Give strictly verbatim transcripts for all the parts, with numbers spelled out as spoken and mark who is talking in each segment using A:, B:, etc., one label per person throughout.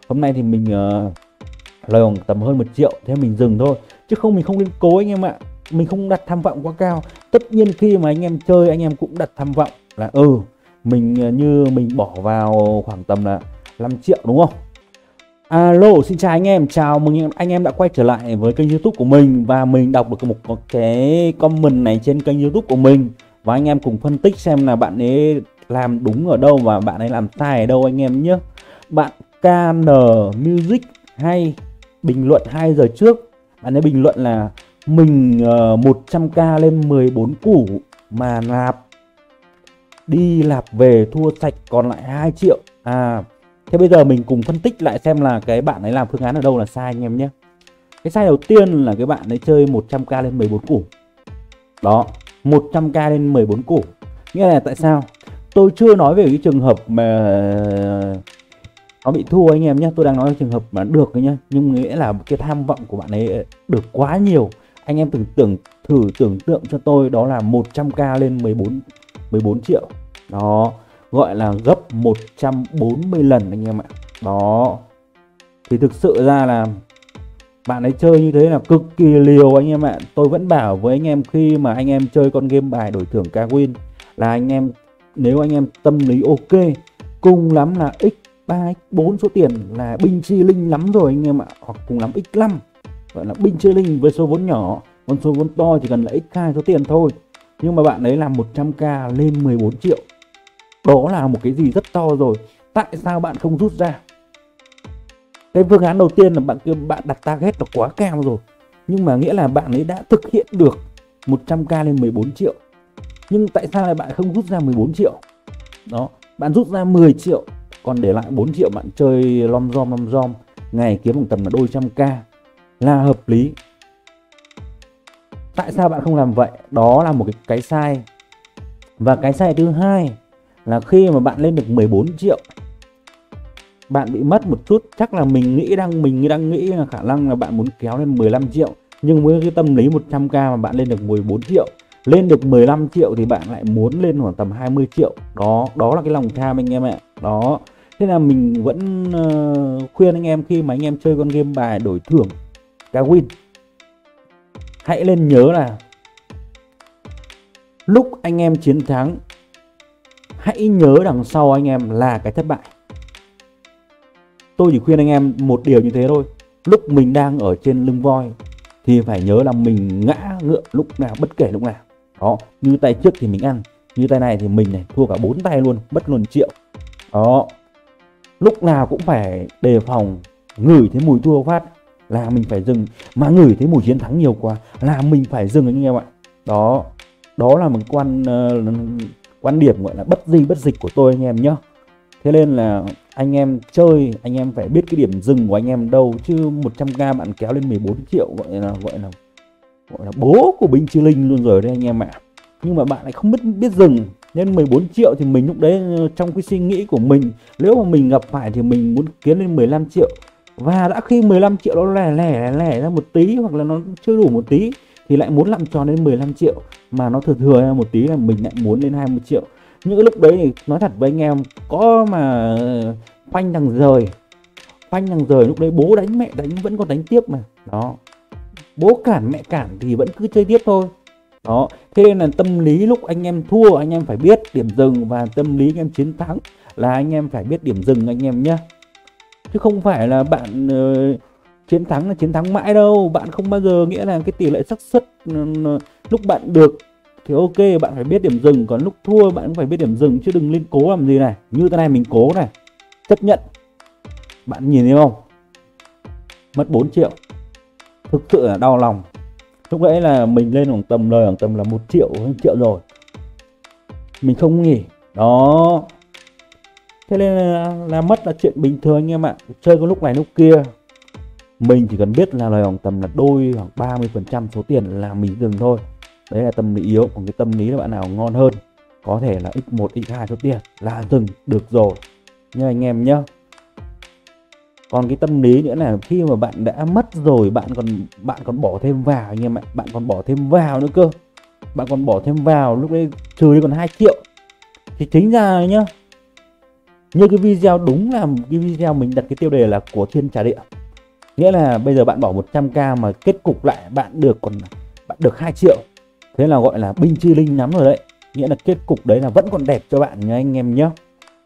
A: Hôm nay thì mình uh, lời khoảng tầm hơn một triệu, thế mình dừng thôi. Chứ không mình không nên cố anh em ạ. Mình không đặt tham vọng quá cao. Tất nhiên khi mà anh em chơi, anh em cũng đặt tham vọng là ừ mình uh, như mình bỏ vào khoảng tầm là năm triệu đúng không? Alo, xin chào anh em, chào mừng anh em đã quay trở lại với kênh YouTube của mình. Và mình đọc được một cái comment này trên kênh YouTube của mình, và anh em cùng phân tích xem là bạn ấy làm đúng ở đâu và bạn ấy làm sai ở đâu anh em nhé. Bạn ca en Music hay bình luận hai giờ trước, bạn ấy bình luận là mình uh, một trăm k lên mười bốn củ mà nạp đi lạp về thua sạch còn lại hai triệu. À thế bây giờ mình cùng phân tích lại xem là cái bạn ấy làm phương án ở đâu là sai anh em nhé. Cái sai đầu tiên là cái bạn ấy chơi một trăm k lên mười bốn củ. Đó, một trăm k lên mười bốn củ. Nghĩa là tại sao? Tôi chưa nói về cái trường hợp mà nó bị thua anh em nhé. Tôi đang nói trường hợp mà được nhá. Nhưng nghĩa là cái tham vọng của bạn ấy được quá nhiều. Anh em tưởng tưởng thử tưởng tượng cho tôi, đó là một trăm k lên mười bốn triệu. Đó, gọi là gấp một trăm bốn mươi lần anh em ạ. Đó, thì thực sự ra là bạn ấy chơi như thế là cực kỳ liều anh em ạ. Tôi vẫn bảo với anh em, khi mà anh em chơi con game bài đổi thưởng Kawin là anh em, nếu anh em tâm lý ok, cùng lắm là x ba x bốn số tiền là binh chi linh lắm rồi anh em ạ. Hoặc cùng lắm x năm, gọi là binh chi linh với số vốn nhỏ. Còn số vốn to chỉ cần là x hai số tiền thôi. Nhưng mà bạn ấy làm một trăm k lên mười bốn triệu. Đó là một cái gì rất to rồi. Tại sao bạn không rút ra? Cái phương án đầu tiên là bạn bạn đặt target là quá cao rồi. Nhưng mà nghĩa là bạn ấy đã thực hiện được một trăm k lên mười bốn triệu. Nhưng tại sao lại bạn không rút ra mười bốn triệu? Đó, bạn rút ra mười triệu, còn để lại bốn triệu bạn chơi lom rom lom rom, ngày kiếm một tầm là đôi trăm k là hợp lý. Tại sao bạn không làm vậy? Đó là một cái, cái sai. Và cái sai thứ hai là khi mà bạn lên được mười bốn triệu, bạn bị mất một chút. Chắc là mình nghĩ đang mình đang nghĩ là khả năng là bạn muốn kéo lên mười lăm triệu, nhưng với cái tâm lý một trăm k mà bạn lên được mười bốn triệu, lên được mười lăm triệu thì bạn lại muốn lên khoảng tầm hai mươi triệu. Đó, đó là cái lòng tham anh em ạ. Đó, thế là mình vẫn uh, khuyên anh em, khi mà anh em chơi con game bài đổi thưởng Kawin, hãy nên nhớ là lúc anh em chiến thắng, hãy nhớ đằng sau anh em là cái thất bại. Tôi chỉ khuyên anh em một điều như thế thôi. Lúc mình đang ở trên lưng voi thì phải nhớ là mình ngã ngựa lúc nào, bất kể lúc nào. Đó, như tay trước thì mình ăn, như tay này thì mình này thua cả bốn tay luôn, mất luôn triệu. Đó, lúc nào cũng phải đề phòng, ngửi thấy mùi thua phát là mình phải dừng, mà ngửi thấy mùi chiến thắng nhiều quá là mình phải dừng anh em ạ. Đó, đó là một quan uh, quan điểm gọi là bất di bất dịch của tôi anh em nhé. Thế nên là anh em chơi, anh em phải biết cái điểm dừng của anh em đâu, chứ một trăm k bạn kéo lên mười bốn triệu gọi là gọi là gọi là bố của binh chi linh luôn rồi đấy anh em ạ. Nhưng mà bạn lại không biết biết dừng. Nên mười bốn triệu thì mình lúc đấy trong cái suy nghĩ của mình, nếu mà mình gặp phải thì mình muốn kiếm lên mười lăm triệu. Và đã khi mười lăm triệu nó lẻ lẻ lẻ ra một tí, hoặc là nó chưa đủ một tí, thì lại muốn làm tròn đến mười lăm triệu, mà nó thừa thừa ra một tí là mình lại muốn lên hai mươi triệu. Những cái lúc đấy thì nói thật với anh em, có mà phanh thằng rời, phanh thằng rời lúc đấy bố đánh mẹ đánh vẫn còn đánh tiếp mà. Đó, bố cản mẹ cản thì vẫn cứ chơi tiếp thôi. Đó, thế nên là tâm lý lúc anh em thua anh em phải biết điểm dừng, và tâm lý anh em chiến thắng là anh em phải biết điểm dừng anh em nhé. Chứ không phải là bạn uh, chiến thắng là chiến thắng mãi đâu. Bạn không bao giờ, nghĩa là cái tỷ lệ xác suất uh, lúc bạn được thì ok, bạn phải biết điểm dừng, còn lúc thua bạn cũng phải biết điểm dừng, chứ đừng lên cố làm gì này. Như thế này mình cố này, chấp nhận. Bạn nhìn thấy không? Mất bốn triệu. Thực sự là đau lòng. Lúc đấy là mình lên khoảng tầm lời khoảng tầm là một triệu, một triệu rồi. Mình không nghỉ. Đó. Thế nên là, là mất là chuyện bình thường anh em ạ. Chơi có lúc này lúc kia, mình chỉ cần biết là lời khoảng tầm là đôi khoảng ba mươi phần trăm số tiền là mình dừng thôi. Đấy là tâm lý yếu. Còn cái tâm lý là bạn nào ngon hơn, có thể là x một, x hai số tiền là dừng được rồi nha anh em nhé. Còn cái tâm lý nữa là khi mà bạn đã mất rồi, bạn còn bạn còn bỏ thêm vào anh em ạ. Bạn còn bỏ thêm vào nữa cơ. Bạn còn bỏ thêm vào, lúc đấy trừ đi còn hai triệu. Thì chính ra nhá, Như cái video đúng là cái video mình đặt cái tiêu đề là của thiên trả địa, nghĩa là bây giờ bạn bỏ một trăm k mà kết cục lại bạn được còn bạn được hai triệu, thế là gọi là binh chi linh lắm rồi đấy, nghĩa là kết cục đấy là vẫn còn đẹp cho bạn nha anh em nhé.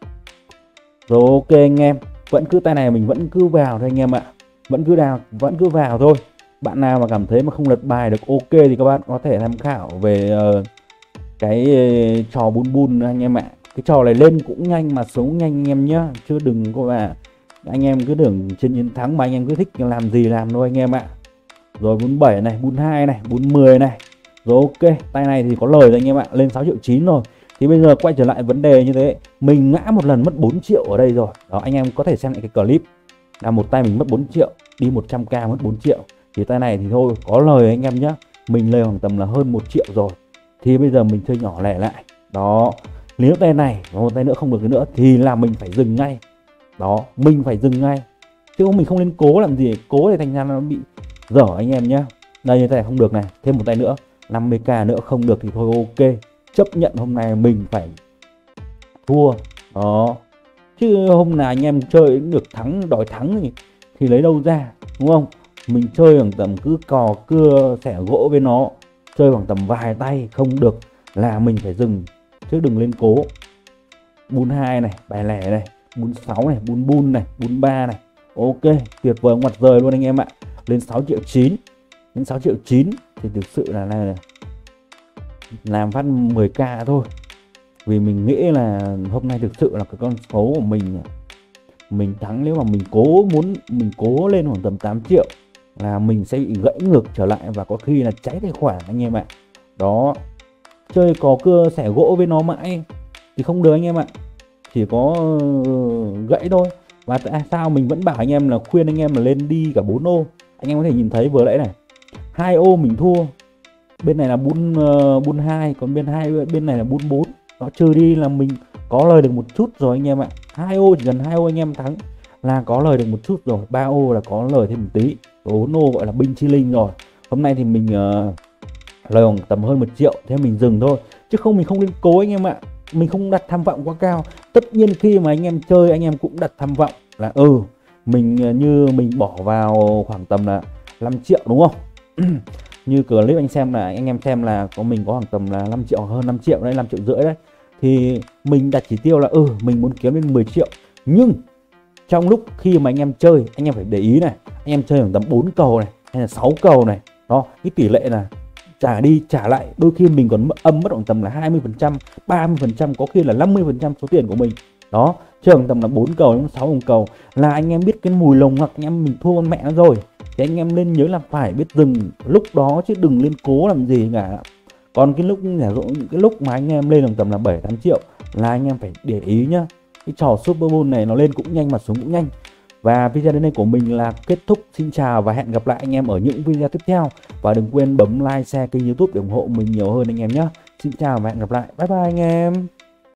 A: Rồi ok anh em, vẫn cứ tay này mình vẫn cứ vào thôi anh em ạ, vẫn cứ đào vẫn cứ vào thôi. Bạn nào mà cảm thấy mà không lật bài được ok thì các bạn có thể tham khảo về uh, cái uh, trò bun bun anh em ạ. Cái trò này lên cũng nhanh mà xuống nhanh anh em nhá, chứ đừng có mà anh em cứ tưởng trên chiến thắng mà anh em cứ thích làm gì làm thôi anh em ạ. Rồi bun bảy này, bun hai này, bun mười này. Rồi ok, tay này thì có lời rồi anh em ạ, lên sáu triệu chín rồi. Thì bây giờ quay trở lại vấn đề như thế, mình ngã một lần mất bốn triệu ở đây rồi. Đó anh em có thể xem lại cái clip là một tay mình mất bốn triệu, đi một trăm k mất bốn triệu. Thì tay này thì thôi có lời anh em nhé, mình lời khoảng tầm là hơn một triệu rồi. Thì bây giờ mình chơi nhỏ lẻ lại. Đó, nếu tay này và một tay nữa không được nữa thì là mình phải dừng ngay. Đó, mình phải dừng ngay. Chứ không mình không nên cố làm gì, cố thì thành ra nó bị dở anh em nhé. Đây như tay này không được này, thêm một tay nữa, năm mươi k nữa không được thì thôi ok. Chấp nhận hôm nay mình phải thua. Đó, chứ hôm nào anh em chơi được thắng, đòi thắng thì, thì lấy đâu ra, đúng không? Mình chơi khoảng tầm cứ cò cưa xẻ gỗ với nó, chơi khoảng tầm vài tay không được là mình phải dừng, chứ đừng lên cố. Bun hai này, bài lẻ này, bun sáu này, bun bun này, bun ba này. Ok, tuyệt vời ngoặt rời luôn anh em ạ. Lên sáu triệu chín, lên sáu triệu chín thì thực sự là này, làm phát mười k thôi. Vì mình nghĩ là hôm nay thực sự là cái con số của mình mình thắng, nếu mà mình cố muốn mình cố lên khoảng tầm tám triệu là mình sẽ bị gãy ngược trở lại và có khi là cháy tài khoản anh em ạ. Đó, chơi có cưa xẻ gỗ với nó mãi thì không được anh em ạ, chỉ có gãy thôi. Và tại sao mình vẫn bảo anh em là khuyên anh em là lên đi cả bốn ô. Anh em có thể nhìn thấy vừa nãy này, hai ô mình thua, bên này là bun uh, bun hai, còn bên hai bên này là bun bốn. Nó trừ đi là mình có lời được một chút rồi anh em ạ. Hai ô chỉ cần hai ô anh em thắng là có lời được một chút rồi, ba ô là có lời thêm một tí, bốn ô gọi là binh chi linh rồi. Hôm nay thì mình uh, lời khoảng tầm hơn một triệu, thế mình dừng thôi, chứ không mình không nên cố anh em ạ. Mình không đặt tham vọng quá cao. Tất nhiên khi mà anh em chơi anh em cũng đặt tham vọng là ừ mình như mình bỏ vào khoảng tầm là năm triệu đúng không? Như clip anh xem là anh em xem là có mình có khoảng tầm là năm triệu, hơn năm triệu đấy, năm triệu rưỡi đấy. Thì mình đặt chỉ tiêu là ừ mình muốn kiếm lên mười triệu. Nhưng trong lúc khi mà anh em chơi, anh em phải để ý này, anh em chơi khoảng tầm bốn cầu này hay là sáu cầu này, đó, cái tỷ lệ là trả đi trả lại đôi khi mình còn âm mất khoảng tầm là hai mươi phần trăm, ba mươi phần trăm, có khi là năm mươi phần trăm số tiền của mình. Đó, chơi khoảng tầm là bốn cầu đến sáu vòng cầu là anh em biết cái mùi lồng hoặc anh em mình thua con mẹ nó rồi. Thì anh em nên nhớ là phải biết dừng lúc đó chứ đừng lên cố làm gì cả. Còn cái lúc cái lúc mà anh em lên khoảng tầm là bảy tám triệu là anh em phải để ý nhá. Cái trò Super Bowl này nó lên cũng nhanh mà xuống cũng nhanh. Và video đến đây của mình là kết thúc. Xin chào và hẹn gặp lại anh em ở những video tiếp theo. Và đừng quên bấm like, share kênh YouTube để ủng hộ mình nhiều hơn anh em nhé. Xin chào và hẹn gặp lại. Bye bye anh em.